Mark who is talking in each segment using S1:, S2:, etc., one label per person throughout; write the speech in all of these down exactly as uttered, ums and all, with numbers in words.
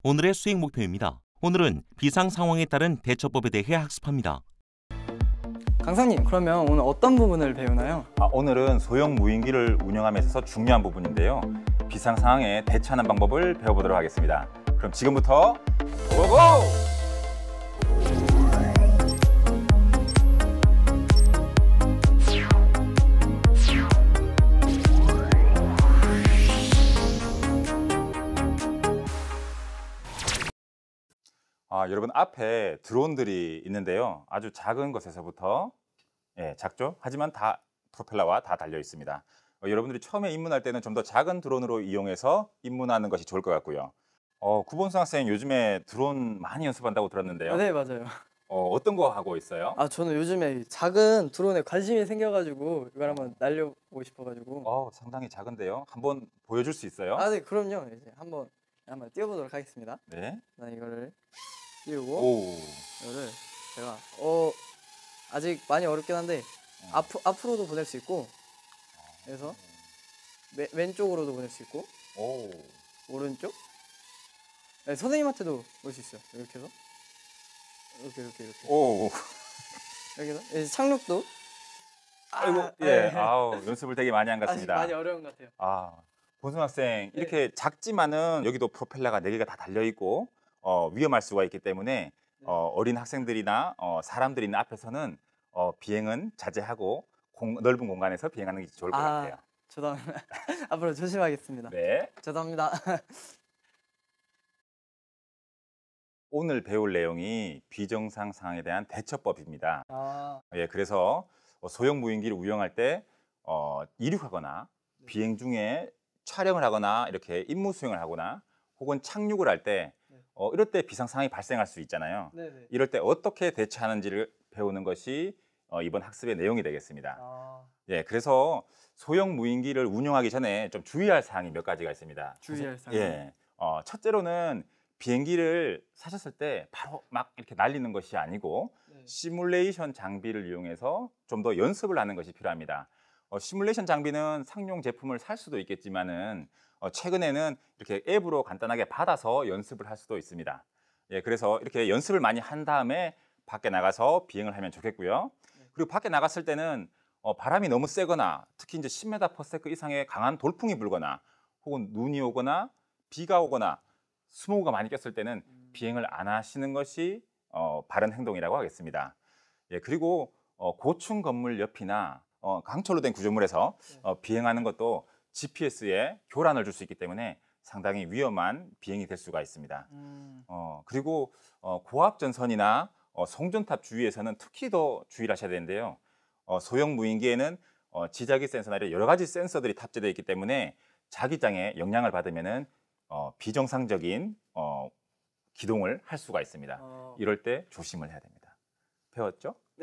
S1: 오늘의 수행 목표입니다. 오늘은 비상 상황에 따른 대처법에 대해 학습합니다.
S2: 강사님, 그러면 오늘 어떤 부분을 배우나요?
S3: 아, 오늘은 소형 무인기를 운영함에 있어서 중요한 부분인데요. 비상 상황에 대처하는 방법을 배워보도록 하겠습니다. 그럼 지금부터 고고! 아, 여러분 앞에 드론들이 있는데요. 아주 작은 것에서부터 예, 작죠? 하지만 다 프로펠러와 다 달려 있습니다. 어, 여러분들이 처음에 입문할 때는 좀 더 작은 드론으로 이용해서 입문하는 것이 좋을 것 같고요. 어, 구본수 학생 요즘에 드론 많이 연습한다고 들었는데요.
S2: 아, 네, 맞아요.
S3: 어, 어떤 거 하고 있어요?
S2: 아, 저는 요즘에 작은 드론에 관심이 생겨가지고 이걸 한번 날려보고 싶어가지고.
S3: 어, 상당히 작은데요. 한번 보여줄 수 있어요?
S2: 아, 네, 그럼요. 이제 한번 한번 띄워보도록 하겠습니다.
S3: 네.
S2: 난 이거를 띄우고
S3: 오.
S2: 이거를 제가 어 아직 많이 어렵긴 한데
S3: 음.
S2: 앞 앞으로도 보낼 수 있고, 그래서 매, 왼쪽으로도 보낼 수 있고,
S3: 오.
S2: 오른쪽. 네, 선생님한테도 볼 수 있어요. 이렇게 해서 이렇게 이렇게 이렇게
S3: 오.
S2: 이렇게 해서 이제 착륙도.
S3: 아이고,
S2: 아,
S3: 예.
S2: 네.
S3: 아우, 연습을 되게 많이 한 것
S2: 아직
S3: 같습니다.
S2: 많이 어려운 것 같아요.
S3: 아, 본승 학생 이렇게 작지만은 여기도 프로펠러가 네 개가 다 달려 있고 어, 위험할 수가 있기 때문에 어, 어린 학생들이나 어, 사람들이 있는 앞에서는 어, 비행은 자제하고 공, 넓은 공간에서 비행하는 게 좋을 것
S2: 아,
S3: 같아요.
S2: 저도 앞으로 조심하겠습니다.
S3: 네.
S2: 죄송합니다.
S3: 오늘 배울 내용이 비정상 상황에 대한 대처법입니다.
S2: 아,
S3: 예, 그래서 소형 무인기를 운영할 때 어, 이륙하거나
S2: 네.
S3: 비행 중에 촬영을 하거나 이렇게 임무 수행을 하거나 혹은 착륙을 할 때
S2: 네.
S3: 어, 이럴 때 비상 상황이 발생할 수 있잖아요.
S2: 네네.
S3: 이럴 때 어떻게 대처하는지를 배우는 것이 어, 이번 학습의 내용이 되겠습니다.
S2: 아,
S3: 예, 그래서 소형 무인기를 운영하기 전에 좀 주의할 사항이 몇 가지가 있습니다.
S2: 주의할 사항.
S3: 예, 어, 첫째로는 비행기를 사셨을 때 바로 막 이렇게 날리는 것이 아니고
S2: 네.
S3: 시뮬레이션 장비를 이용해서 좀 더 연습을 하는 것이 필요합니다. 어, 시뮬레이션 장비는 상용 제품을 살 수도 있겠지만은 어, 최근에는 이렇게 앱으로 간단하게 받아서 연습을 할 수도 있습니다. 예, 그래서 이렇게 연습을 많이 한 다음에 밖에 나가서 비행을 하면 좋겠고요.
S2: 네.
S3: 그리고 밖에 나갔을 때는 어, 바람이 너무 세거나 특히 이제 십 미터 퍼 세컨드 이상의 강한 돌풍이 불거나 혹은 눈이 오거나 비가 오거나 스모그가 많이 꼈을 때는
S2: 음.
S3: 비행을 안 하시는 것이 어, 바른 행동이라고 하겠습니다. 예, 그리고 어, 고층 건물 옆이나 어, 강철로 된 구조물에서
S2: 네.
S3: 어, 비행하는 것도 지피에스에 교란을 줄 수 있기 때문에 상당히 위험한 비행이 될 수가 있습니다.
S2: 음.
S3: 어, 그리고 어, 고압전선이나 어, 송전탑 주위에서는 특히 더 주의를 하셔야 되는데요. 어, 소형 무인기에는 어, 지자기 센서나 이런 여러 가지 센서들이 탑재되어 있기 때문에 자기장에 영향을 받으면은 어, 비정상적인 어, 기동을 할 수가 있습니다.
S2: 어.
S3: 이럴 때 조심을 해야 됩니다. 배웠죠? 네.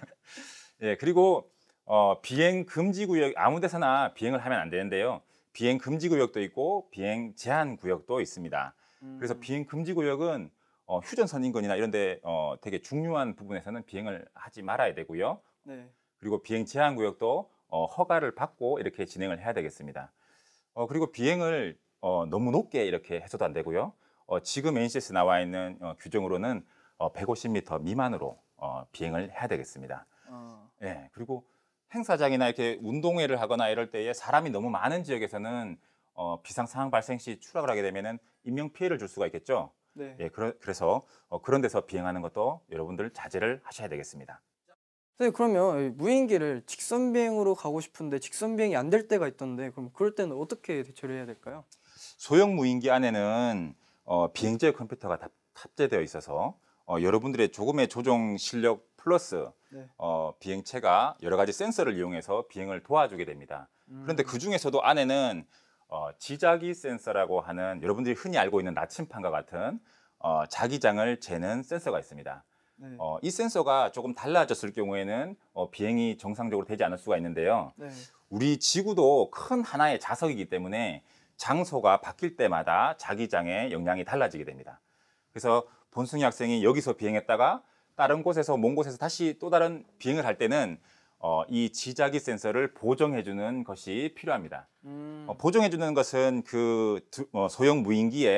S3: 예, 그리고 어, 비행 금지 구역 아무 데서나 비행을 하면 안 되는데요. 비행 금지 구역도 있고 비행 제한 구역도 있습니다.
S2: 음.
S3: 그래서 비행 금지 구역은 어, 휴전선 인근이나 이런 데 어, 되게 중요한 부분에서는 비행을 하지 말아야 되고요.
S2: 네.
S3: 그리고 비행 제한 구역도 어, 허가를 받고 이렇게 진행을 해야 되겠습니다. 어, 그리고 비행을 어, 너무 높게 이렇게 해서도 안 되고요. 어, 지금 엔시에스 나와 있는 어, 규정으로는 어, 백오십 미터 미만으로 어, 비행을 해야 되겠습니다.
S2: 어.
S3: 예, 그리고 행사장이나 이렇게 운동회를 하거나 이럴 때에 사람이 너무 많은 지역에서는 어, 비상 상황 발생 시 추락을 하게 되면은 인명 피해를 줄 수가 있겠죠.
S2: 네.
S3: 예, 그러, 그래서 어, 그런 데서 비행하는 것도 여러분들 자제를 하셔야 되겠습니다.
S2: 선생님, 그러면 이 무인기를 직선 비행으로 가고 싶은데 직선 비행이 안 될 때가 있던데, 그럼 그럴 때는 어떻게 대처를 해야 될까요?
S3: 소형 무인기 안에는 어, 비행제 컴퓨터가 탑, 탑재되어 있어서 어, 여러분들의 조금의 조종 실력 플러스
S2: 네.
S3: 어, 비행체가 여러 가지 센서를 이용해서 비행을 도와주게 됩니다.
S2: 음.
S3: 그런데 그 중에서도 안에는 어, 지자기 센서라고 하는 여러분들이 흔히 알고 있는 나침판과 같은 어, 자기장을 재는 센서가 있습니다.
S2: 네.
S3: 어, 이 센서가 조금 달라졌을 경우에는 어, 비행이 정상적으로 되지 않을 수가 있는데요.
S2: 네.
S3: 우리 지구도 큰 하나의 자석이기 때문에 장소가 바뀔 때마다 자기장의 영향이 달라지게 됩니다. 그래서 본승희 학생이 여기서 비행했다가 다른 곳에서 먼 곳에서 다시 또 다른 비행을 할 때는 어, 이 지자기 센서를 보정해주는 것이 필요합니다.
S2: 음.
S3: 어, 보정해주는 것은 그 두, 어, 소형 무인기에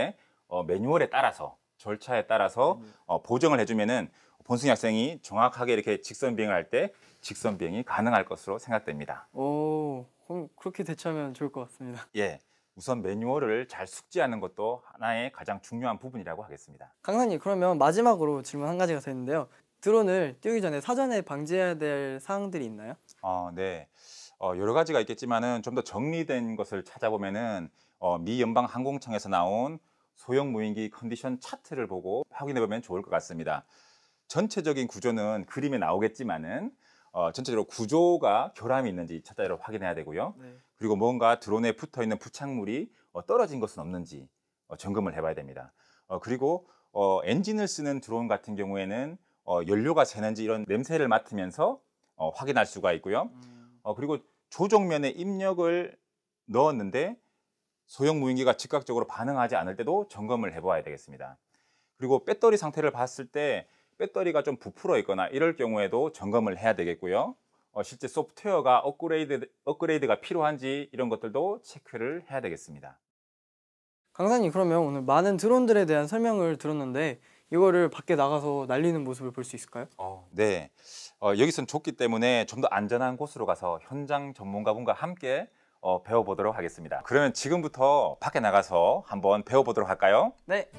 S3: 어, 매뉴얼에 따라서 절차에 따라서 어, 보정을 해주면은 본승희 학생이 정확하게 이렇게 직선 비행을 할 때 직선 비행이 가능할 것으로 생각됩니다.
S2: 오, 그럼 그렇게 대처하면 좋을 것 같습니다.
S3: 예, 우선 매뉴얼을 잘 숙지하는 것도 하나의 가장 중요한 부분이라고 하겠습니다.
S2: 강사님, 그러면 마지막으로 질문 한 가지가 더 있는데요. 드론을 띄우기 전에 사전에 방지해야 될 사항들이 있나요?
S3: 어, 네. 어, 여러 가지가 있겠지만은 좀 더 정리된 것을 찾아보면은 어, 미 연방 항공청에서 나온 소형 무인기 컨디션 차트를 보고 확인해 보면 좋을 것 같습니다. 전체적인 구조는 그림에 나오겠지만은 어, 전체적으로 구조가 결함이 있는지 차례로 확인해야 되고요.
S2: 네.
S3: 그리고 뭔가 드론에 붙어 있는 부착물이 어, 떨어진 것은 없는지 어, 점검을 해봐야 됩니다. 어, 그리고 어, 엔진을 쓰는 드론 같은 경우에는 어, 연료가 새는지 이런 냄새를 맡으면서 어, 확인할 수가 있고요.
S2: 음,
S3: 어, 그리고 조종면에 입력을 넣었는데 소형 무인기가 즉각적으로 반응하지 않을 때도 점검을 해봐야 되겠습니다. 그리고 배터리 상태를 봤을 때 배터리가 좀 부풀어 있거나 이럴 경우에도 점검을 해야 되겠고요. 어, 실제 소프트웨어가 업그레이드, 업그레이드가 필요한지 이런 것들도 체크를 해야 되겠습니다.
S2: 강사님, 그러면 오늘 많은 드론들에 대한 설명을 들었는데 이거를 밖에 나가서 날리는 모습을 볼 수 있을까요?
S3: 어, 네. 어, 여기선 좁기 때문에 좀 더 안전한 곳으로 가서 현장 전문가분과 함께 어, 배워보도록 하겠습니다. 그러면 지금부터 밖에 나가서 한번 배워보도록 할까요?
S2: 네.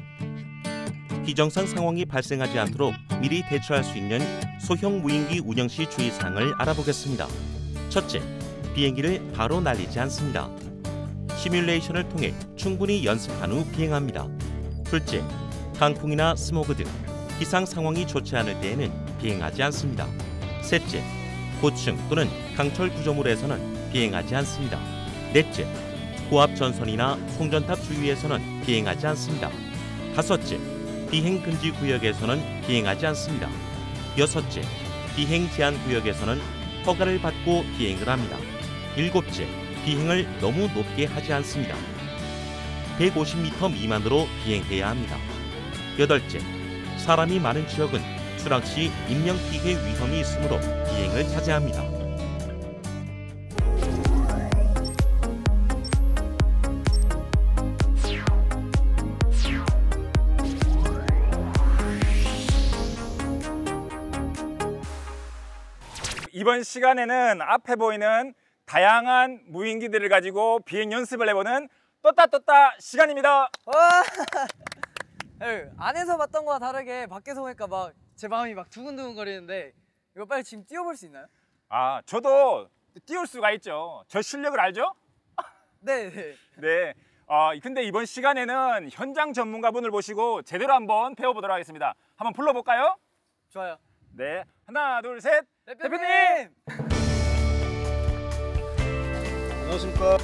S1: 비정상 상황이 발생하지 않도록 미리 대처할 수 있는 소형 무인기 운영 시 주의사항을 알아보겠습니다. 첫째, 비행기를 바로 날리지 않습니다. 시뮬레이션을 통해 충분히 연습한 후 비행합니다. 둘째, 강풍이나 스모그 등 기상 상황이 좋지 않을 때에는 비행하지 않습니다. 셋째, 고층 또는 강철 구조물에서는 비행하지 않습니다. 넷째, 고압 전선이나 송전탑 주위에서는 비행하지 않습니다. 다섯째, 비행 금지 구역에서는 비행하지 않습니다. 여섯째, 비행 제한 구역에서는 허가를 받고 비행을 합니다. 일곱째, 비행을 너무 높게 하지 않습니다. 백오십 미터 미만으로 비행해야 합니다. 여덟째, 사람이 많은 지역은 추락 시 인명 피해 위험이 있으므로 비행을 자제합니다.
S3: 이번 시간에는 앞에 보이는 다양한 무인기들을 가지고 비행 연습을 해보는 떴다 떴다 시간입니다.
S2: 와! 네, 안에서 봤던 거와 다르게 밖에서 보니까 막 제 마음이 막 두근두근 거리는데 이거 빨리 지금 뛰어볼 수 있나요?
S3: 아, 저도 띄울 수가 있죠. 저 실력을 알죠?
S2: 네, 네.
S3: 네. 어, 근데 이번 시간에는 현장 전문가분을 모시고 제대로 한번 배워보도록 하겠습니다. 한번 불러볼까요?
S2: 좋아요.
S3: 네. 하나, 둘, 셋.
S2: 대표님!
S4: 안녕하십니까.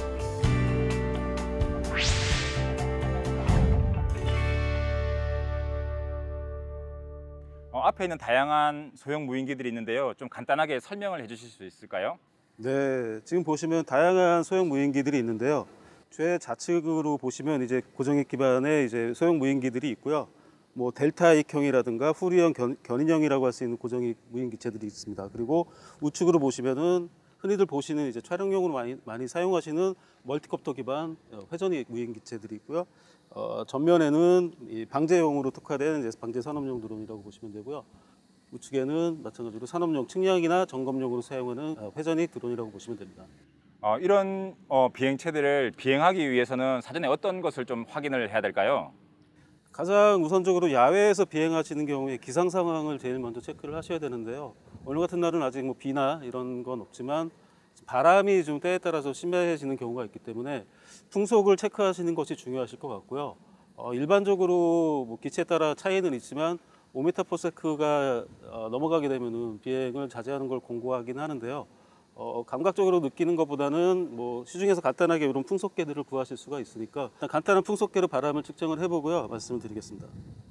S3: 어, 앞에 있는 다양한 소형 무인기들이 있는데요. 좀 간단하게 설명을 해주실 수 있을까요?
S4: 네, 지금 보시면 다양한 소형 무인기들이 있는데요. 최좌측으로 보시면 이제 고정익 기반의 이제 소형 무인기들이 있고요. 뭐 델타익형이라든가 후리형, 견, 견인형이라고 할 수 있는 고정익 무인기체들이 있습니다. 그리고 우측으로 보시면은 흔히들 보시는 이제 촬영용으로 많이 많이 사용하시는 멀티콥터 기반 회전익 무인기체들이 있고요. 어, 전면에는 이 방제용으로 특화된 이제 방제 산업용 드론이라고 보시면 되고요. 우측에는 마찬가지로 산업용 측량이나 점검용으로 사용하는 회전익 드론이라고 보시면 됩니다.
S3: 어, 이런 어, 비행체들을 비행하기 위해서는 사전에 어떤 것을 좀 확인을 해야 될까요?
S4: 가장 우선적으로 야외에서 비행하시는 경우에 기상 상황을 제일 먼저 체크를 하셔야 되는데요. 오늘 같은 날은 아직 뭐 비나 이런 건 없지만 바람이 좀 때에 따라서 심해지는 경우가 있기 때문에 풍속을 체크하시는 것이 중요하실 것 같고요. 어, 일반적으로 뭐 기체에 따라 차이는 있지만 오 미터 퍼 세컨드가 어, 넘어가게 되면은 비행을 자제하는 걸 권고하긴 하는데요. 어, 감각적으로 느끼는 것보다는 뭐 시중에서 간단하게 이런 풍속계들을 구하실 수가 있으니까 일단 간단한 풍속계로 바람을 측정을 해보고요. 말씀을 드리겠습니다.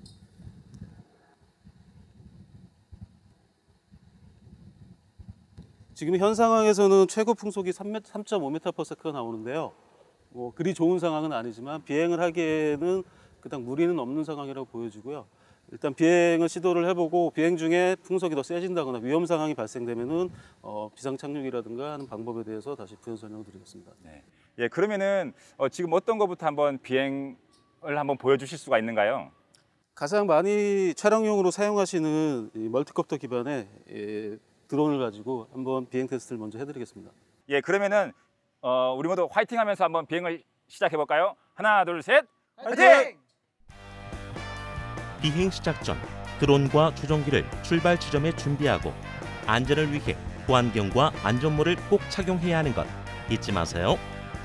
S4: 지금 현 상황에서는 최고 풍속이 삼 점 오 미터 퍼 세컨드가 나오는데요. 뭐 그리 좋은 상황은 아니지만 비행을 하기에는 그닥 무리는 없는 상황이라고 보여지고요. 일단 비행을 시도를 해보고 비행 중에 풍속이 더 세진다거나 위험 상황이 발생되면은 어, 비상 착륙이라든가 하는 방법에 대해서 다시 부연 설명을 드리겠습니다.
S3: 네. 예, 그러면은 어, 지금 어떤 것부터 한번 비행 한번 보여주실 수가 있는가요?
S4: 가장 많이 촬영용으로 사용하시는 이 멀티콥터 기반의 예, 드론을 가지고 한번 비행 테스트를 먼저 해드리겠습니다.
S3: 예, 그러면은 어, 우리 모두 화이팅하면서 한번 비행을 시작해 볼까요? 하나, 둘, 셋, 화이팅!
S1: 비행 시작 전 드론과 조종기를 출발 지점에 준비하고 안전을 위해 보안경과 안전모를 꼭 착용해야 하는 것 잊지 마세요.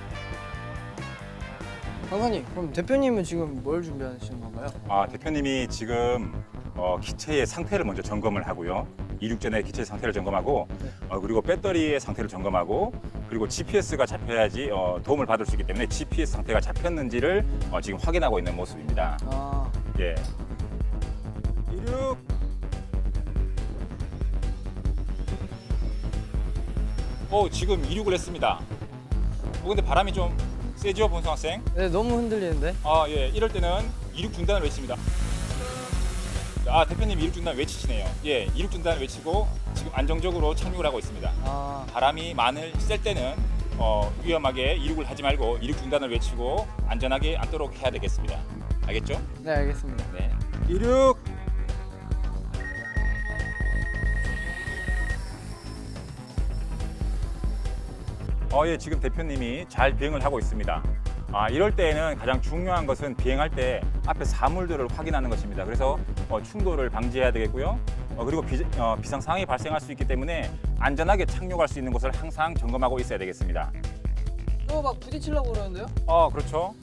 S2: 강사님, 그럼 대표님은 지금 뭘 준비하시는 건가요?
S3: 아, 대표님이 지금 어, 기체의 상태를 먼저 점검을 하고요. 이륙전에 기체 상태를 점검하고 어, 그리고 배터리의 상태를 점검하고 그리고 지피에스가 잡혀야지 어, 도움을 받을 수 있기 때문에 지피에스 상태가 잡혔는지를 어, 지금 확인하고 있는 모습입니다.
S2: 아,
S3: 예. 이륙. 오, 지금 이륙을 했습니다. 어, 근데 바람이 좀 세죠, 본성 학생?
S2: 네, 너무 흔들리는데.
S3: 아, 예. 이럴 때는 이륙 중단을 외칩니다. 아, 대표님 이륙 중단 외치시네요. 예, 이륙 중단을 외치고 지금 안정적으로 착륙을 하고 있습니다.
S2: 아,
S3: 바람이 많을 셀 때는 어, 위험하게 이륙을 하지 말고 이륙 중단을 외치고 안전하게 앉도록 해야 되겠습니다. 알겠죠?
S2: 네, 알겠습니다.
S3: 네. 이륙. 어, 예, 지금 대표님이 잘 비행을 하고 있습니다. 아, 이럴 때에는 가장 중요한 것은 비행할 때 앞에 사물들을 확인하는 것입니다. 그래서 어, 충돌을 방지해야 되겠고요. 어, 그리고 비, 어, 비상 상황이 발생할 수 있기 때문에 안전하게 착륙할 수 있는 것을 항상 점검하고 있어야 되겠습니다.
S2: 또 막 부딪히려고 그러는데요?
S3: 어, 그렇죠.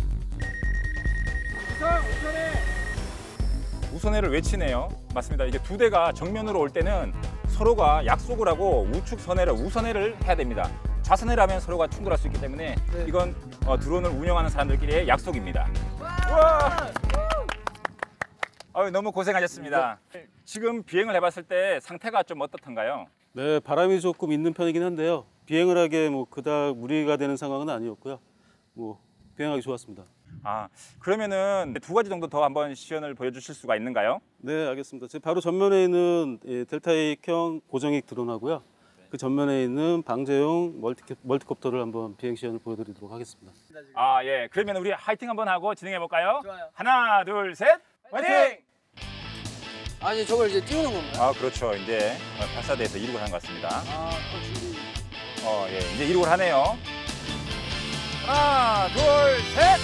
S3: 우선 우선해. 우선해를 외치네요. 맞습니다. 이게 두 대가 정면으로 올 때는 서로가 약속을 하고 우측 선해를 우선해를 해야 됩니다. 좌선해를 하면 서로가 충돌할 수 있기 때문에
S2: 네.
S3: 이건 어, 드론을 운영하는 사람들끼리의 약속입니다. 와! 아유, 너무 고생하셨습니다. 지금 비행을 해봤을 때 상태가 좀 어떻던가요?
S4: 네, 바람이 조금 있는 편이긴 한데요. 비행을 하기에 뭐 그닥 무리가 되는 상황은 아니었고요. 뭐 비행하기 좋았습니다.
S3: 아, 그러면은 두 가지 정도 더 한번 시연을 보여주실 수가 있는가요?
S4: 네, 알겠습니다. 제 바로 전면에 있는 예, 델타익형 고정익 드론하고요. 그 전면에 있는 방제용 멀티, 멀티콥터를 한번 비행 시연을 보여드리도록 하겠습니다.
S3: 아, 예. 그러면 우리 화이팅 한번 하고 진행해 볼까요?
S2: 좋아요.
S3: 하나, 둘, 셋, 화이팅!
S2: 아니, 저걸 이제 띄우는 건가요?
S3: 아, 그렇죠. 이제 발사대에서 이륙을 한 것 같습니다.
S2: 아, 그럼 준비.
S3: 어, 예. 이제 이륙을 하네요. 하나, 둘, 셋!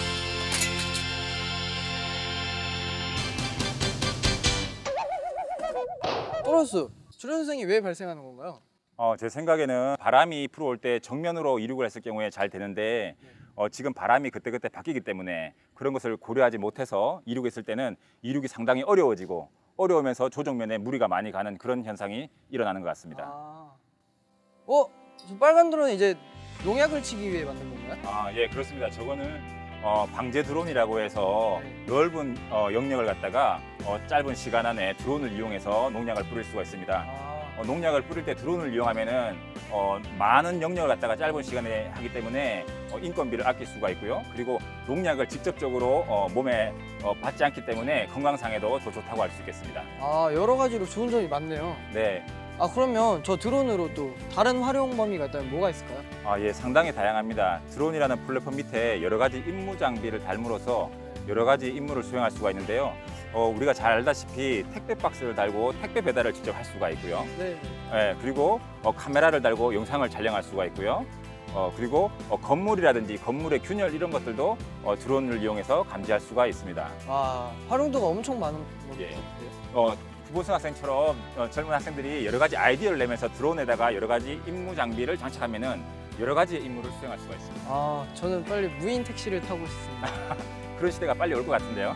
S2: 떨어졌어. 출연생이 왜 발생하는 건가요?
S3: 어, 제 생각에는 바람이 불어올 때 정면으로 이륙을 했을 경우에 잘 되는데 어, 지금 바람이 그때그때 바뀌기 때문에 그런 것을 고려하지 못해서 이륙했을 때는 이륙이 상당히 어려워지고 어려우면서 조정면에 무리가 많이 가는 그런 현상이 일어나는 것 같습니다.
S2: 아. 어? 저 빨간 드론은 이제 농약을 치기 위해 만든 건가요?
S3: 아, 예, 그렇습니다. 저거는 어, 방제 드론이라고 해서 넓은 어, 영역을 갖다가 어, 짧은 시간 안에 드론을 이용해서 농약을 뿌릴 수가 있습니다.
S2: 아.
S3: 어, 농약을 뿌릴 때 드론을 이용하면은 어, 많은 영역을 갖다가 짧은 시간에 하기 때문에 어, 인건비를 아낄 수가 있고요. 그리고 농약을 직접적으로 어, 몸에 어, 받지 않기 때문에 건강상에도 더 좋다고 할 수 있겠습니다.
S2: 아, 여러 가지로 좋은 점이 많네요.
S3: 네,
S2: 아, 그러면 저 드론으로 또 다른 활용 범위가 있다면 뭐가 있을까요?
S3: 아, 예, 상당히 다양합니다. 드론이라는 플랫폼 밑에 여러 가지 임무 장비를 달므로써 여러 가지 임무를 수행할 수가 있는데요. 어, 우리가 잘 알다시피 택배 박스를 달고 택배 배달을 직접 할 수가 있고요.
S2: 네.
S3: 예, 그리고 어, 카메라를 달고 영상을 촬영할 수가 있고요. 어, 그리고 어, 건물이라든지 건물의 균열 이런 것들도 어, 드론을 이용해서 감지할 수가 있습니다.
S2: 와, 활용도가 엄청 많은 것
S3: 예.
S2: 같아요.
S3: 어, 구보승 학생처럼 어, 젊은 학생들이 여러 가지 아이디어를 내면서 드론에다가 여러 가지 임무 장비를 장착하면은 여러 가지의 임무를 수행할 수가 있습니다.
S2: 아, 저는 빨리 무인 택시를 타고 싶습니다.
S3: 그런 시대가 빨리 올 것 같은데요.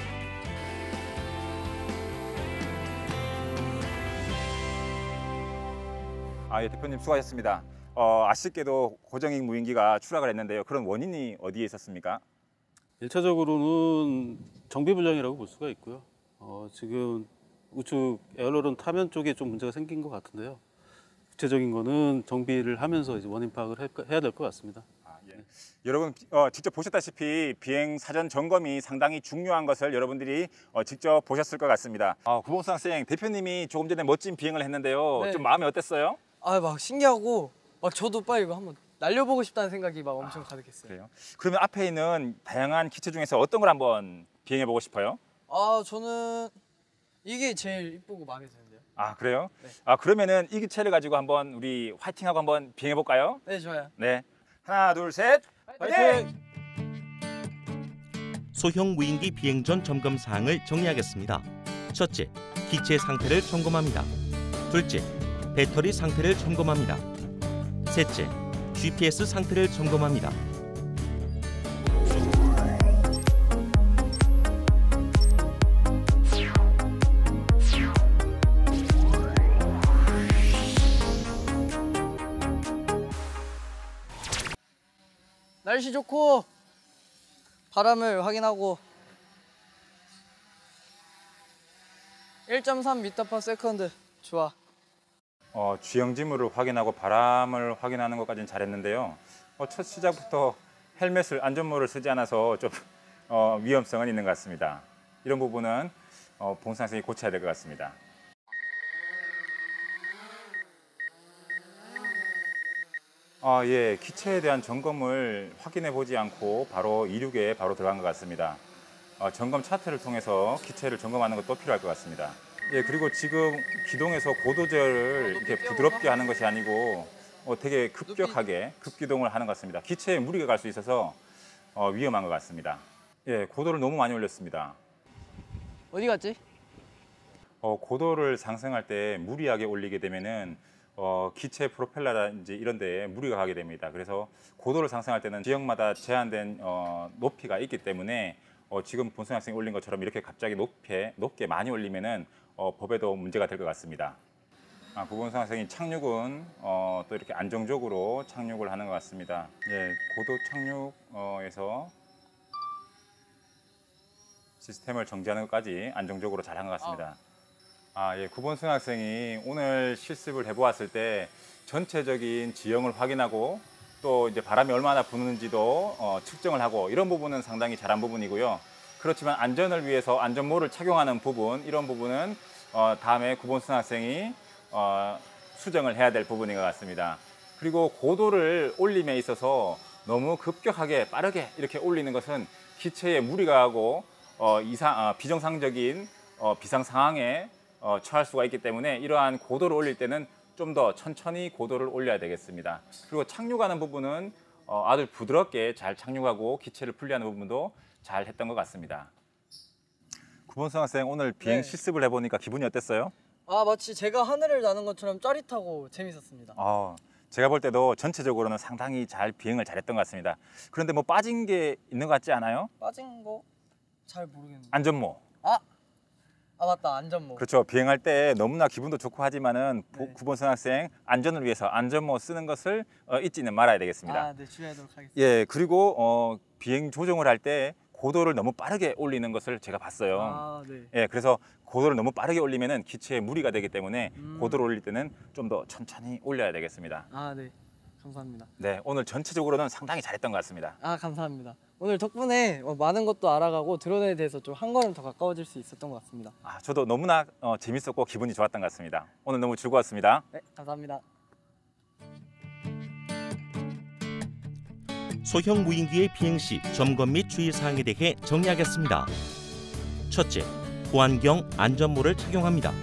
S3: 아, 예, 대표님 수고하셨습니다. 어, 아쉽게도 고정익 무인기가 추락을 했는데요. 그런 원인이 어디에 있었습니까?
S4: 일차적으로는 정비 불량이라고 볼 수가 있고요. 어, 지금 우측 에어로론 타면 쪽에 좀 문제가 생긴 것 같은데요. 구체적인 거는 정비를 하면서 이제 원인 파악을 할 거- 해야 될 것 같습니다.
S3: 아, 예. 여러분 어, 직접 보셨다시피 비행 사전 점검이 상당히 중요한 것을 여러분들이 어, 직접 보셨을 것 같습니다. 아, 구봉수 학생 대표님이 조금 전에 멋진 비행을 했는데요.
S2: 네.
S3: 좀 마음이 어땠어요?
S2: 아, 막 신기하고 막 저도 빨리 이거 한번 날려보고 싶다는 생각이 막 엄청
S3: 아,
S2: 가득했어요.
S3: 그래요? 그러면 앞에 있는 다양한 기체 중에서 어떤 걸 한번 비행해 보고 싶어요?
S2: 아 저는 이게 제일 이쁘고 마음에 드는데요.
S3: 아, 그래요?
S2: 네.
S3: 아, 그러면은 이 기체를 가지고 한번 우리 화이팅하고 한번 비행해 볼까요?
S2: 네 좋아요.
S3: 네. 하나, 둘, 셋. 화이팅!
S1: 소형 무인기 비행 전 점검 사항을 정리하겠습니다. 첫째, 기체 상태를 점검합니다. 둘째, 배터리 상태를 점검합니다. 셋째, 지피에스 상태를 점검합니다.
S2: 날씨 좋고 바람을 확인하고 일 점 삼 미터 퍼 세컨드 좋아.
S3: 어, 주행 지물을 확인하고 바람을 확인하는 것까지는 잘했는데요. 어, 첫 시작부터 헬멧을 안전모를 쓰지 않아서 좀 어, 위험성은 있는 것 같습니다. 이런 부분은 어, 봉사 학생이 고쳐야 될 것 같습니다. 아, 예, 기체에 대한 점검을 확인해 보지 않고 바로 이륙에 바로 들어간 것 같습니다. 어, 점검 차트를 통해서 기체를 점검하는 것도 필요할 것 같습니다. 예, 그리고 지금 기동에서 고도제를 이렇게 부드럽게 하는 것이 아니고 어, 되게 급격하게 급기동을 하는 것 같습니다. 기체에 무리가 갈 수 있어서 어, 위험한 것 같습니다. 예, 고도를 너무 많이 올렸습니다.
S2: 어디 갔지?
S3: 어, 고도를 상승할 때 무리하게 올리게 되면은 어, 기체 프로펠러라든지 이런 데에 무리가 가게 됩니다. 그래서 고도를 상승할 때는 지역마다 제한된 어, 높이가 있기 때문에 어, 지금 본선 학생이 올린 것처럼 이렇게 갑자기 높게, 높게 많이 올리면은 어, 법에도 문제가 될 것 같습니다. 아, 구본선 학생이 착륙은 어, 또 이렇게 안정적으로 착륙을 하는 것 같습니다. 예, 고도 착륙에서 시스템을 정지하는 것까지 안정적으로 잘 한 것 같습니다. 아, 예, 구본승 학생이 오늘 실습을 해보았을 때 전체적인 지형을 확인하고 또 이제 바람이 얼마나 부는지도 어, 측정을 하고 이런 부분은 상당히 잘한 부분이고요. 그렇지만 안전을 위해서 안전모를 착용하는 부분, 이런 부분은 어, 다음에 구본승 학생이 어, 수정을 해야 될 부분인 것 같습니다. 그리고 고도를 올림에 있어서 너무 급격하게 빠르게 이렇게 올리는 것은 기체에 무리가 가고 어, 이상, 어, 비정상적인 어, 비상 상황에 어, 처할 수가 있기 때문에 이러한 고도를 올릴 때는 좀 더 천천히 고도를 올려야 되겠습니다. 그리고 착륙하는 부분은 어, 아주 부드럽게 잘 착륙하고 기체를 분리하는 부분도 잘 했던 것 같습니다. 구본승 학생 오늘 비행
S2: 네.
S3: 실습을 해보니까 기분이 어땠어요?
S2: 아 마치 제가 하늘을 나는 것처럼 짜릿하고 재밌었습니다.
S3: 어, 제가 볼 때도 전체적으로는 상당히 잘 비행을 잘했던 것 같습니다. 그런데 뭐 빠진 게 있는 것 같지 않아요?
S2: 빠진 거 잘 모르겠는데.
S3: 안전모.
S2: 아, 아 맞다 안전모.
S3: 그렇죠. 비행할 때 너무나 기분도 좋고 하지만은
S2: 네.
S3: 구본승 학생 안전을 위해서 안전모 쓰는 것을 어, 잊지는 말아야 되겠습니다.
S2: 아, 네 주의하도록 하겠습니다.
S3: 예, 그리고 어, 비행 조정을 할 때 고도를 너무 빠르게 올리는 것을 제가 봤어요.
S2: 아, 네.
S3: 예, 그래서 고도를 너무 빠르게 올리면은 기체에 무리가 되기 때문에
S2: 음.
S3: 고도를 올릴 때는 좀 더 천천히 올려야 되겠습니다.
S2: 아, 네. 감사합니다.
S3: 네, 오늘 전체적으로는 상당히 잘했던 것 같습니다.
S2: 아, 감사합니다. 오늘 덕분에 어, 많은 것도 알아가고 드론에 대해서 좀 한 걸음 더 가까워질 수 있었던 것 같습니다.
S3: 아, 저도 너무나 어, 재밌었고 기분이 좋았던 것 같습니다. 오늘 너무 즐거웠습니다.
S2: 네, 감사합니다.
S1: 소형 무인기의 비행 시 점검 및 주의 사항에 대해 정리하겠습니다. 첫째, 보안경 안전모를 착용합니다.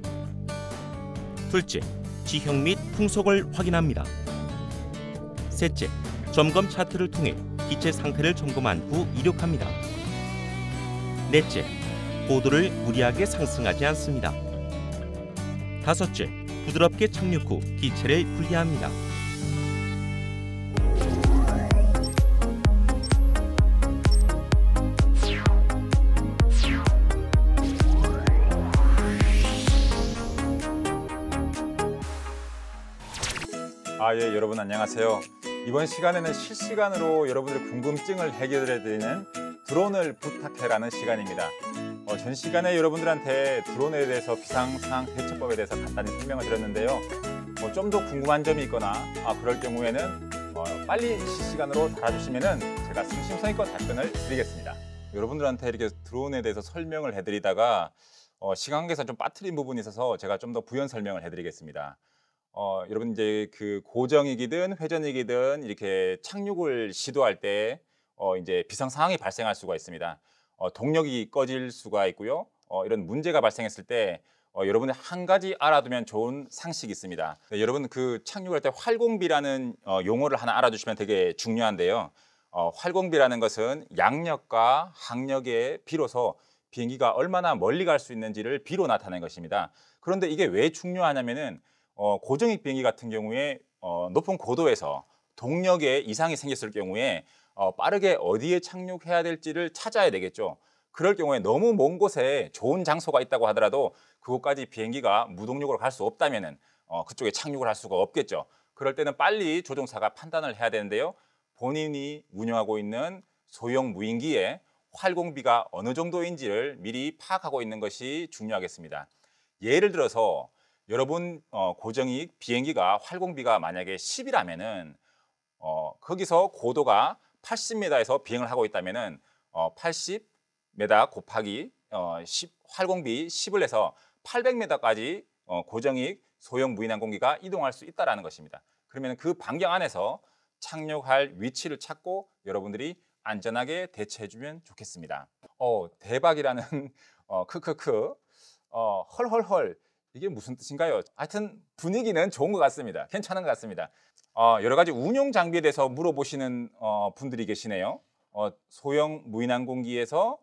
S1: 둘째, 지형 및 풍속을 확인합니다. 셋째, 점검 차트를 통해 기체 상태를 점검한 후 이륙합니다. 넷째, 고도를 무리하게 상승하지 않습니다. 다섯째, 부드럽게 착륙 후 기체를 분리합니다.
S3: 아, 예, 여러분 안녕하세요. 이번 시간에는 실시간으로 여러분들 궁금증을 해결해 드리는 드론을 부탁해라는 시간입니다. 어, 전 시간에 여러분들한테 드론에 대해서 비상상황 대처법에 대해서 간단히 설명을 드렸는데요. 어, 좀 더 궁금한 점이 있거나 아, 그럴 경우에는 어, 빨리 실시간으로 달아주시면은 제가 성심성의껏 답변을 드리겠습니다. 여러분들한테 이렇게 드론에 대해서 설명을 해드리다가 어, 시간 관계상 좀 빠뜨린 부분이 있어서 제가 좀 더 부연 설명을 해드리겠습니다. 어, 여러분 이제 그 고정이기든 회전이기든 이렇게 착륙을 시도할 때 어, 이제 비상 상황이 발생할 수가 있습니다. 어, 동력이 꺼질 수가 있고요. 어, 이런 문제가 발생했을 때 어, 여러분이 한 가지 알아두면 좋은 상식이 있습니다. 네, 여러분 그 착륙할 때 활공비라는 어, 용어를 하나 알아두시면 되게 중요한데요. 어, 활공비라는 것은 양력과 항력에 비로소 비행기가 얼마나 멀리 갈 수 있는지를 비로 나타낸 것입니다. 그런데 이게 왜 중요하냐면은 어, 고정익 비행기 같은 경우에 어, 높은 고도에서 동력에 이상이 생겼을 경우에 어, 빠르게 어디에 착륙해야 될지를 찾아야 되겠죠. 그럴 경우에 너무 먼 곳에 좋은 장소가 있다고 하더라도 그곳까지 비행기가 무동력으로 갈 수 없다면은 어, 그쪽에 착륙을 할 수가 없겠죠. 그럴 때는 빨리 조종사가 판단을 해야 되는데요. 본인이 운영하고 있는 소형 무인기의 활공비가 어느 정도인지를 미리 파악하고 있는 것이 중요하겠습니다. 예를 들어서 여러분 어, 고정익 비행기가 활공비가 만약에 십이라면은 어, 거기서 고도가 팔십 미터에서 비행을 하고 있다면은 어, 팔십 미터 곱하기 어, 십, 활공비 십을 해서 팔백 미터까지 어, 고정익 소형 무인항공기가 이동할 수 있다는 것입니다. 그러면 그 반경 안에서 착륙할 위치를 찾고 여러분들이 안전하게 대처해주면 좋겠습니다. 어, 대박이라는 어, 크크크 어, 헐헐헐 이게 무슨 뜻인가요? 하여튼 분위기는 좋은 것 같습니다. 괜찮은 것 같습니다. 어, 여러 가지 운용 장비에 대해서 물어보시는 어, 분들이 계시네요. 어, 소형 무인항공기에서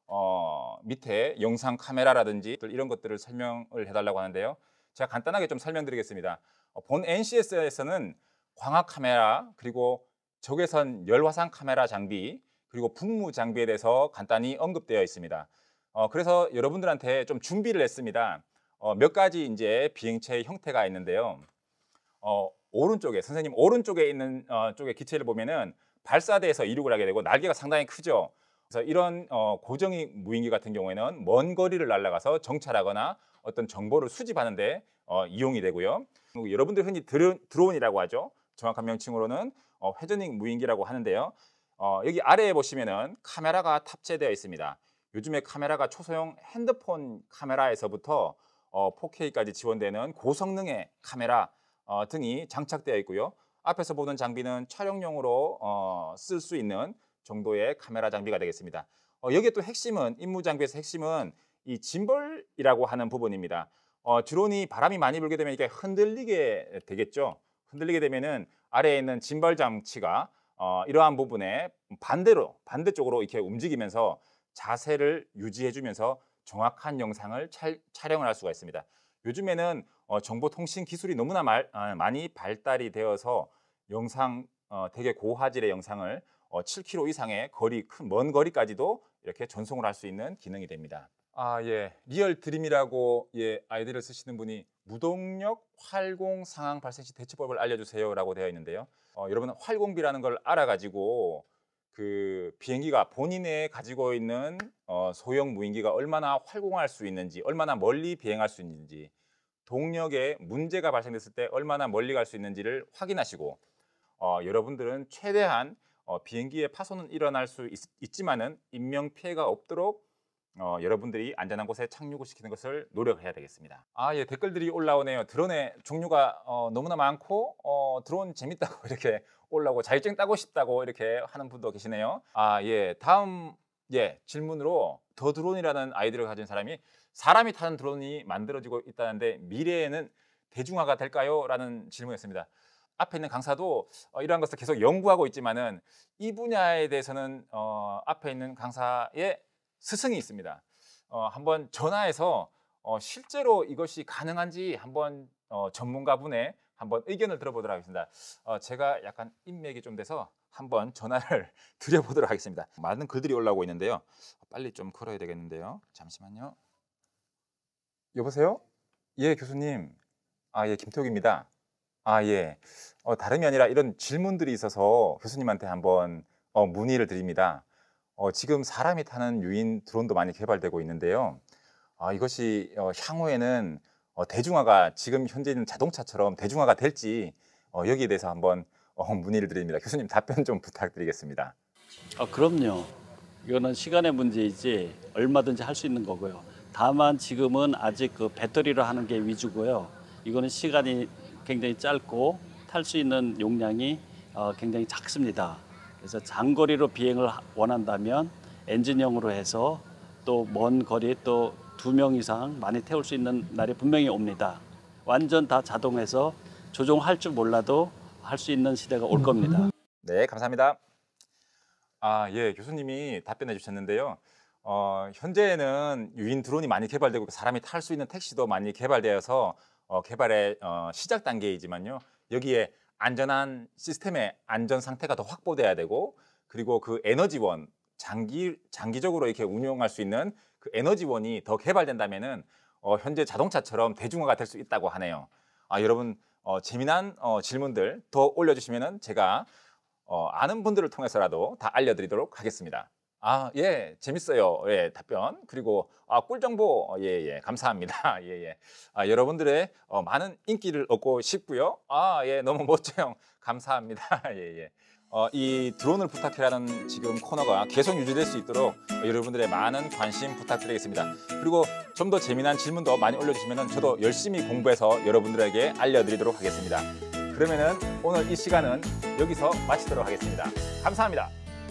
S3: 어, 밑에 영상 카메라라든지 이런 것들을 설명을 해달라고 하는데요. 제가 간단하게 좀 설명드리겠습니다. 어, 본 엔씨에스에서는 광학 카메라 그리고 적외선 열화상 카메라 장비 그리고 북무 장비에 대해서 간단히 언급되어 있습니다. 어, 그래서 여러분들한테 좀 준비를 했습니다. 어, 몇 가지 이제 비행체의 형태가 있는데요. 어, 오른쪽에 선생님 오른쪽에 있는 어, 쪽의 기체를 보면은 발사대에서 이륙을 하게 되고 날개가 상당히 크죠. 그래서 이런 어, 고정익 무인기 같은 경우에는 먼 거리를 날아가서 정찰하거나 어떤 정보를 수집하는데 어, 이용이 되고요. 그리고 여러분들 흔히 드론, 드론이라고 하죠. 정확한 명칭으로는 어, 회전익 무인기라고 하는데요. 어, 여기 아래에 보시면은 카메라가 탑재되어 있습니다. 요즘에 카메라가 초소형 핸드폰 카메라에서부터 어, 포케이까지 지원되는 고성능의 카메라 어, 등이 장착되어 있고요. 앞에서 보는 장비는 촬영용으로 어, 쓸 수 있는 정도의 카메라 장비가 되겠습니다. 어, 여기에 또 핵심은 임무 장비에서 핵심은 이 짐벌이라고 하는 부분입니다. 어, 드론이 바람이 많이 불게 되면 이게 흔들리게 되겠죠. 흔들리게 되면은 아래에 있는 짐벌 장치가 어, 이러한 부분에 반대로 반대쪽으로 이렇게 움직이면서 자세를 유지해주면서 정확한 영상을 차, 촬영을 할 수가 있습니다. 요즘에는 어, 정보통신 기술이 너무나 말, 어, 많이 발달이 되어서 영상 어, 되게 고화질의 영상을 어, 칠 킬로미터 이상의 거리 큰 먼 거리까지도 이렇게 전송을 할 수 있는 기능이 됩니다. 아, 예. 리얼 드림이라고 예, 아이디를 쓰시는 분이 무동력 활공 상황 발생 시 대처법을 알려주세요라고 되어 있는데요. 어, 여러분은 활공비라는 걸 알아가지고 그 비행기가 본인의 가지고 있는 어, 소형 무인기가 얼마나 활공할 수 있는지, 얼마나 멀리 비행할 수 있는지, 동력에 문제가 발생됐을 때 얼마나 멀리 갈 수 있는지를 확인하시고 어, 여러분들은 최대한 어, 비행기의 파손은 일어날 수 있, 있지만은 인명 피해가 없도록 어, 여러분들이 안전한 곳에 착륙을 시키는 것을 노력해야 되겠습니다. 아, 예, 댓글들이 올라오네요. 드론의 종류가 어, 너무나 많고 어, 드론 재밌다고 이렇게 올라오고 자격증 따고 싶다고 이렇게 하는 분도 계시네요. 아, 예, 다음 예 질문으로 더 드론이라는 아이디를 가진 사람이 사람이 타는 드론이 만들어지고 있다는데 미래에는 대중화가 될까요? 라는 질문이었습니다. 앞에 있는 강사도 어, 이러한 것을 계속 연구하고 있지만은 이 분야에 대해서는 어, 앞에 있는 강사의 스승이 있습니다. 어, 한번 전화해서 어, 실제로 이것이 가능한지 한번 어, 전문가분의 한번 의견을 들어보도록 하겠습니다. 어, 제가 약간 인맥이 좀 돼서 한번 전화를 드려보도록 하겠습니다. 많은 글들이 올라오고 있는데요. 빨리 좀 걸어야 되겠는데요. 잠시만요. 여보세요? 예, 교수님. 아, 예, 김태욱입니다. 아, 예. 어, 다름이 아니라 이런 질문들이 있어서 교수님한테 한번 어, 문의를 드립니다. 어, 지금 사람이 타는 유인 드론도 많이 개발되고 있는데요. 아, 이것이 어, 향후에는 어, 대중화가 지금 현재 있는 자동차처럼 대중화가 될지 어, 여기에 대해서 한번 어, 문의를 드립니다. 교수님 답변 좀 부탁드리겠습니다.
S5: 아, 그럼요. 이거는 시간의 문제이지 얼마든지 할 수 있는 거고요. 다만 지금은 아직 그 배터리로 하는 게 위주고요. 이거는 시간이 굉장히 짧고 탈 수 있는 용량이 어, 굉장히 작습니다. 그래서 장거리로 비행을 하- 원한다면 엔진형으로 해서 또 먼 거리에 또 두 명 이상 많이 태울 수 있는 날이 분명히 옵니다. 완전 다 자동해서 조종할 줄 몰라도 할 수 있는 시대가 올 겁니다.
S3: 네, 감사합니다. 아, 예, 교수님이 답변해 주셨는데요. 어, 현재는 유인 드론이 많이 개발되고 사람이 탈 수 있는 택시도 많이 개발되어서 어, 개발의 어, 시작 단계이지만요. 여기에 안전한 시스템의 안전 상태가 더 확보돼야 되고, 그리고 그 에너지원 장기 장기적으로 이렇게 운용할 수 있는 그 에너지원이 더 개발된다면은 어, 현재 자동차처럼 대중화가 될 수 있다고 하네요. 아, 여러분 어, 재미난 어, 질문들 더 올려주시면은 제가 어, 아는 분들을 통해서라도 다 알려드리도록 하겠습니다. 아, 예, 재밌어요. 예, 답변. 그리고 아, 꿀 정보, 어, 예, 예, 감사합니다. 예, 예. 아, 여러분들의 어, 많은 인기를 얻고 싶고요. 아, 예, 너무 멋져요. 감사합니다. 예, 예. 어, 이 드론을 부탁해라는 지금 코너가 계속 유지될 수 있도록 어, 여러분들의 많은 관심 부탁드리겠습니다. 그리고 좀 더 재미난 질문도 많이 올려주시면 저도 열심히 공부해서 여러분들에게 알려드리도록 하겠습니다. 그러면은 오늘 이 시간은 여기서 마치도록 하겠습니다. 감사합니다.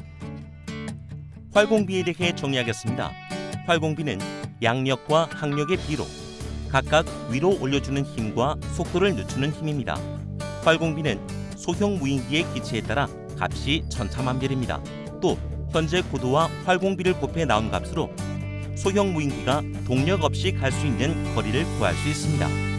S1: 활공비에 대해 정리하겠습니다. 활공비는 양력과 항력의 비로 각각 위로 올려주는 힘과 속도를 늦추는 힘입니다. 활공비는 소형 무인기의 기체에 따라 값이 천차만별입니다. 또 현재 고도와 활공비를 곱해 나온 값으로 소형 무인기가 동력 없이 갈 수 있는 거리를 구할 수 있습니다.